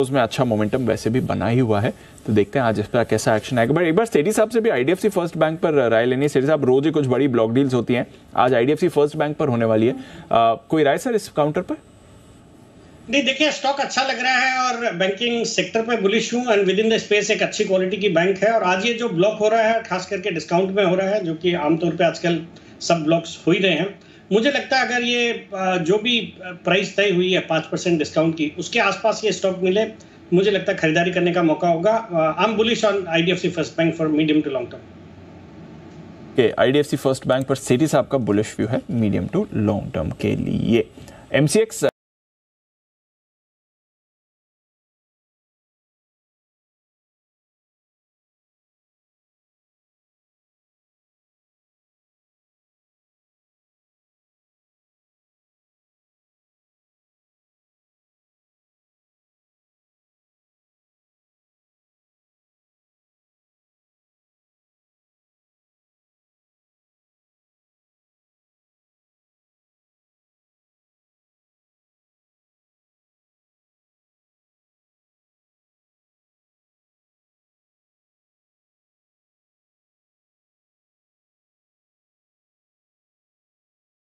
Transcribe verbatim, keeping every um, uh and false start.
उसमें अच्छा मोमेंटम वैसे भी बना ही हुआ है, तो देखते हैं आज इस पर कैसा एक्शन आएगा। बट एक बार सेठी साहब से भी आईडीएफसी फर्स्ट बैंक पर राय लेनी है। सेठी साहब, रोज ही कुछ बड़ी ब्लॉक डील्स होती हैं, आज आईडीएफसी फर्स्ट बैंक पर होने वाली है, आ, कोई राय सर इस काउंटर पर? नहीं, देखिए स्टॉक अच्छा लग रहा है और बैंकिंग सेक्टर पे बुलिश हूँ and within the space एक अच्छी क्वालिटी की बैंक है। और आज ये जो ब्लॉक हो रहा है खास करके डिस्काउंट में हो रहा है, जो कि आमतौर पे आजकल सब ब्लॉक्स हो ही रहे हैं। मुझे लगता है अगर ये जो भी प्राइस तय हुई है पाँच परसेंट डिस्काउंट की, उसके आसपास ये स्टॉक मिले, मुझे लगता है खरीदारी करने का मौका होगा। I am bullish on IDFC first bank for medium to long term. IDFC first bank पर सेठी साहब का बुलिश व्यू है मीडियम टू लॉन्ग टर्म के लिए। एमसीएक्स